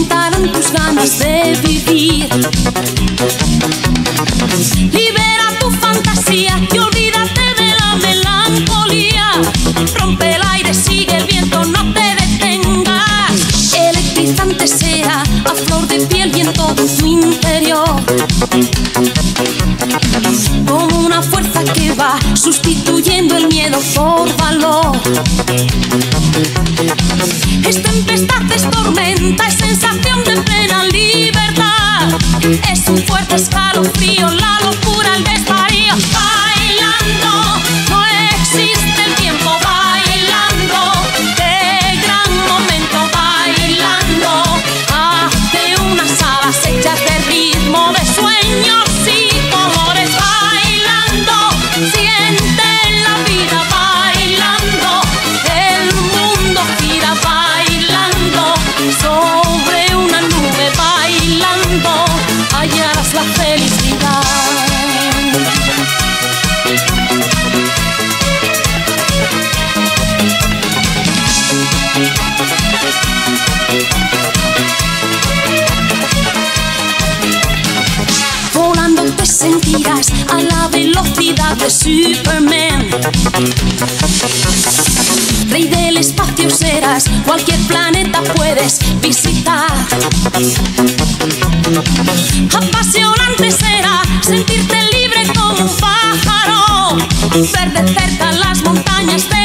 aumentarán tus ganas de vivir. Libera tu fantasía y olvídate de la melancolía. Rompe el aire, sigue el viento, no te detengas. Electrizante será a flor de piel y en todo tu interior, como una fuerza que va sustituyendo el miedo por valor. Es tempestad, es tormenta, es sensación de plena libertad. Es un fuerte escalofrío, la locura, el desvarío. Bailando, no existe el tiempo. Bailando, qué gran momento. Bailando, hazte unas alas hechas de ritmo, de sueños y colores. Bailando, siente la vida. Bailando, el mundo gira. Bailando, sobre una nube. Bailando, hallarás la felicidad. Volando te sentirás a la velocidad de Superman. Rey del espacio serás, cualquier planeta puedes visitar. Apasionante será sentirte libre como un pájaro, ver de cerca las montañas de